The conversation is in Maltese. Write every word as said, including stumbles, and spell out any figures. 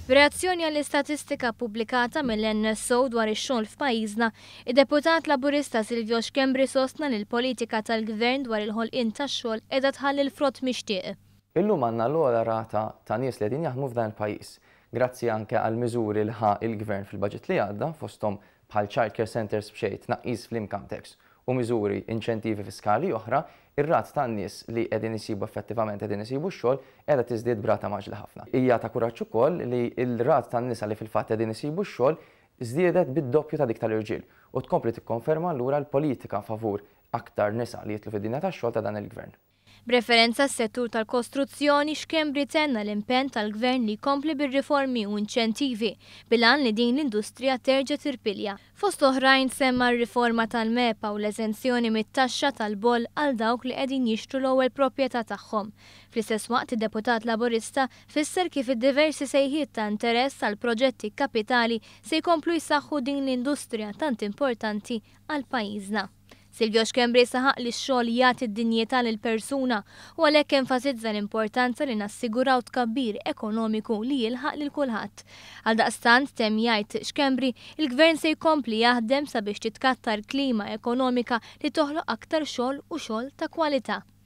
F'reazzjoni għall-Statistika pubblikata mill-N S O dwar ix-xogħol f'pajjiżna, id-Deputat Laburista Silvio Schembri sostna li l-politika tal-Gvern dwar il-ħolqien tax-xogħol qiegħda tħalli l-frott mixtieq. Illum għandna l-ogħla rata ta' nies li qegħdin jaħdmu f'dan il-pajjiż. Grazzi anke għal miżuri li ħa il-Gvern fil-budget li għadda fosthom bħal childcare centers b'xejn tnaqqis fl-income tax u miżuri inċentivi fiskali oħra, ir-rat ta' nies li qegħdin isibu effettivament qegħdin isibu x-xogħol qiegħda tiżdied b'rata maġla ħafna. Hija ta' kuraġġ ukoll li l-rat tan-nisa li fil-fatt qegħdin isibu x-xogħol żdiedet bid-doppju ta' dik tal-irġiel u tkompli tikkonferma allura l-politika favur aktar nisa li jitlu fid-dinja tax-xogħol ta' dan il-Gvern. B'referenza s-settur tal-Kostruzzjoni, Schembri tenna l-impenn tal-Gvern li jkompli bir-riformi u inċentivi bil-għan li din l-industrija terġa' tirpilja. Fost oħrajn semma r-riforma tal-mepa u l-eżenzjoni mit-taxxa tal-boll għal dawk li qegħdin jixtru l-ewwel proprjetà tagħhom. Fl-istess waqt id-Deputat Laburista fisser kif id-diversi sejħiet ta' interess għal proġetti kapitali se jkomplu jsaħħu din l-industrija tant importanti għal pajjiżna. Silvio Schembri saħaq li x-xogħol jagħti d-dinjità lill-persuna u għalhekk enfasizza l-importanza li nassiguraw tkabbir ekonomiku li jilħaq lil kulħadd. Għaldaqstant temm jgħid Schembri, il-Gvern se jkompli jaħdem sabiex titkattar klima ekonomika li toħloq aktar xogħol u xogħol ta' kwalità.